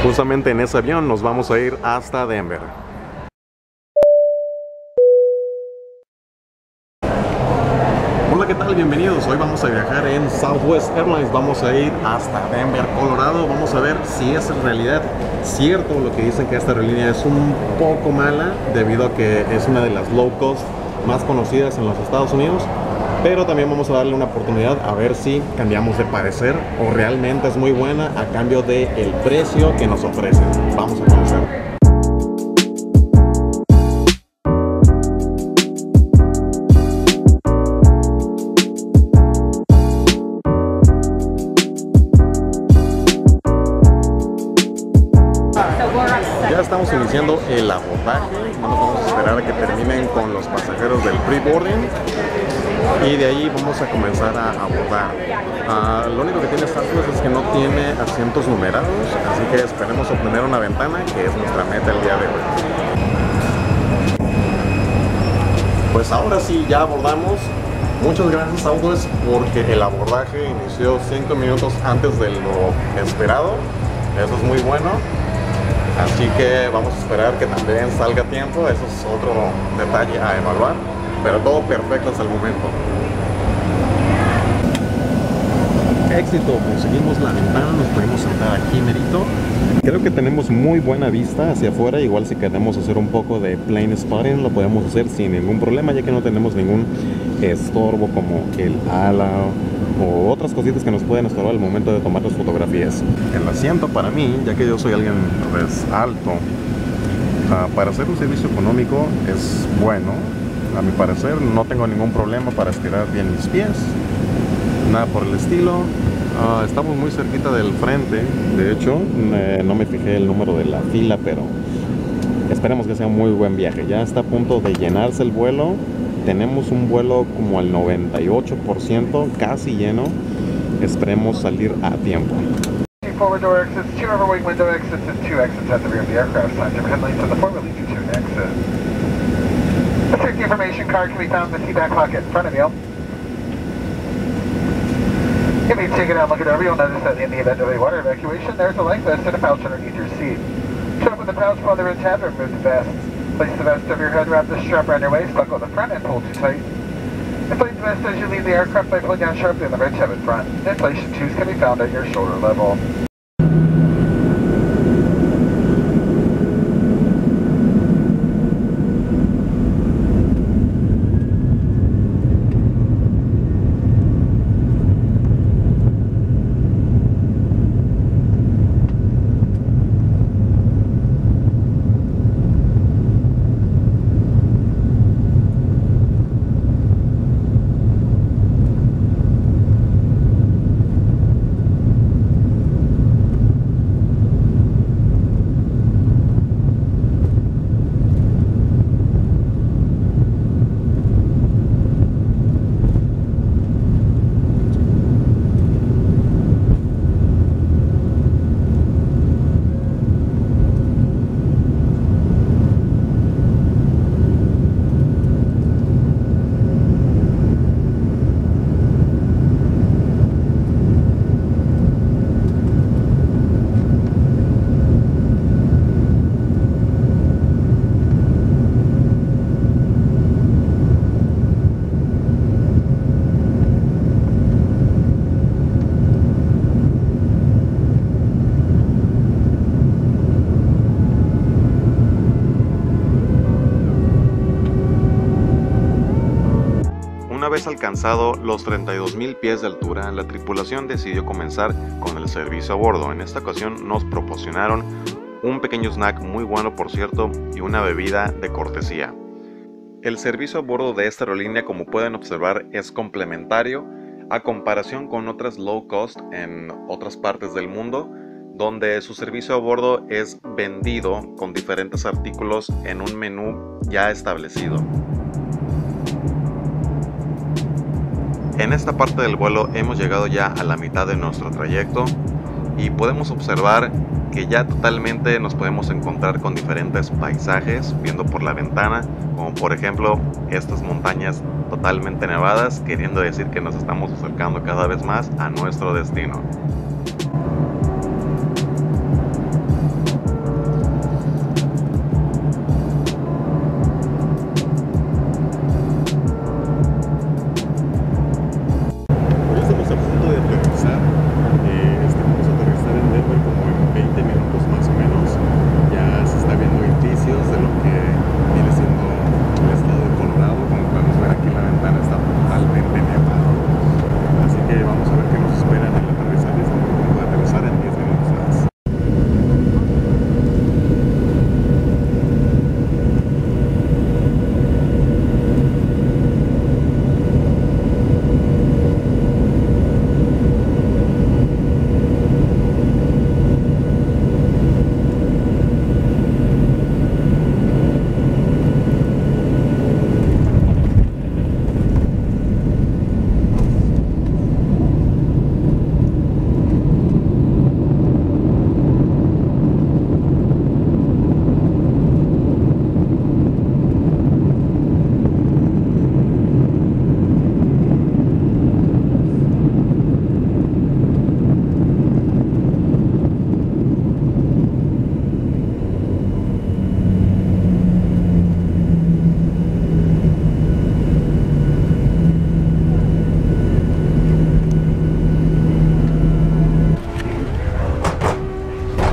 Justamente en ese avión nos vamos a ir hasta Denver. Hola, ¿qué tal? Bienvenidos. Hoy vamos a viajar en Southwest Airlines. Vamos a ir hasta Denver, Colorado. Vamos a ver si es en realidad cierto lo que dicen, que esta aerolínea es un poco mala debido a que es una de las low cost más conocidas en los Estados Unidos. Pero también vamos a darle una oportunidad a ver si cambiamos de parecer o realmente es muy buena a cambio del precio que nos ofrecen. Vamos a conocer. Ya estamos iniciando el abordaje. Nos vamos a esperar a que terminen con los pasajeros del pre-boarding y de ahí vamos a comenzar a abordar. Lo único que tiene Southwest es que no tiene asientos numerados, así que esperemos obtener una ventana, que es nuestra meta el día de hoy. Pues ahora sí, ya abordamos. Muchas gracias, Southwest, porque el abordaje inició 5 minutos antes de lo esperado. Eso es muy bueno. Así que vamos a esperar que también salga a tiempo. Eso es otro detalle a evaluar. Pero todo perfecto hasta el momento. Éxito, conseguimos la ventana, nos podemos sentar aquí merito. Creo que tenemos muy buena vista hacia afuera. Igual si queremos hacer un poco de plane spotting lo podemos hacer sin ningún problema, ya que no tenemos ningún estorbo como el ala o otras cositas que nos pueden estorbar al momento de tomar las fotografías. El asiento para mí, ya que yo soy alguien pues alto, para hacer un servicio económico es bueno. A mi parecer no tengo ningún problema para estirar bien mis pies, nada por el estilo. Estamos muy cerquita del frente. De hecho, no me fijé el número de la fila, pero esperemos que sea un muy buen viaje. Ya está a punto de llenarse el vuelo. Tenemos un vuelo como al 98%, casi lleno. Esperemos salir a tiempo. Forward door exits, 2 overweight window exits, and 2 exits at the rear of the aircraft. Signs overhead lights on the forward lead you to an exit. The safety information card can be found in the seat back pocket in front of you. If you take it out and look it over, you'll notice that in the event of a water evacuation, there's a life vest and a pouch underneath your seat. To open the pouch while they're intact, remove the vest. Place the vest over your head, wrap the strap around your waist, buckle the front and pull too tight. Inflate the vest as you leave the aircraft by pulling down sharply on the red tab in front. Inflation tubes can be found at your shoulder level. Una vez alcanzado los 32,000 pies de altura, la tripulación decidió comenzar con el servicio a bordo. En esta ocasión nos proporcionaron un pequeño snack muy bueno, por cierto, y una bebida de cortesía. El servicio a bordo de esta aerolínea, como pueden observar, es complementario a comparación con otras low cost en otras partes del mundo, donde su servicio a bordo es vendido con diferentes artículos en un menú ya establecido. En esta parte del vuelo hemos llegado ya a la mitad de nuestro trayecto y podemos observar que ya totalmente nos podemos encontrar con diferentes paisajes viendo por la ventana, como por ejemplo estas montañas totalmente nevadas, queriendo decir que nos estamos acercando cada vez más a nuestro destino.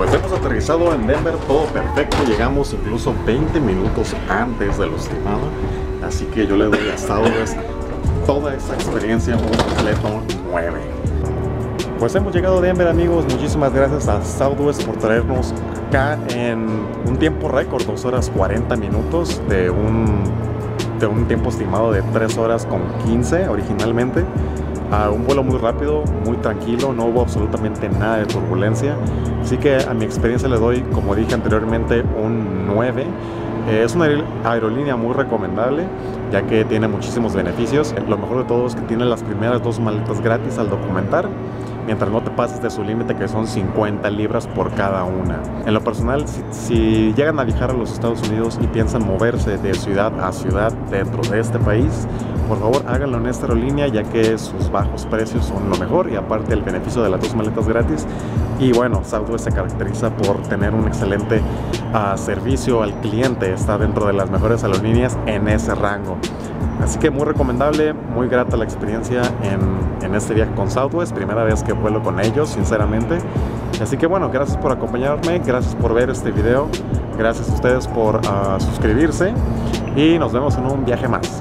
Pues hemos aterrizado en Denver, todo perfecto, llegamos incluso 20 minutos antes de lo estimado, así que yo le doy a Southwest toda esta experiencia un completo 9. Pues hemos llegado a Denver, amigos. Muchísimas gracias a Southwest por traernos acá en un tiempo récord, 2 horas 40 minutos de un tiempo estimado de 3 horas con 15 originalmente. Un vuelo muy rápido, muy tranquilo, no hubo absolutamente nada de turbulencia, así que a mi experiencia le doy, como dije anteriormente, un 9. Es una aerolínea muy recomendable, ya que tiene muchísimos beneficios. Lo mejor de todo es que tiene las primeras 2 maletas gratis al documentar, mientras no te pases de su límite, que son 50 libras por cada una. En lo personal, si llegan a viajar a los Estados Unidos y piensan moverse de ciudad a ciudad dentro de este país, por favor háganlo en esta aerolínea, ya que sus bajos precios son lo mejor, y aparte el beneficio de las 2 maletas gratis. Y bueno, Southwest se caracteriza por tener un excelente servicio al cliente, está dentro de las mejores aerolíneas en ese rango. Así que muy recomendable, muy grata la experiencia en este viaje con Southwest, primera vez que vuelo con ellos, sinceramente. Así que bueno, gracias por acompañarme, gracias por ver este video, gracias a ustedes por suscribirse, y nos vemos en un viaje más.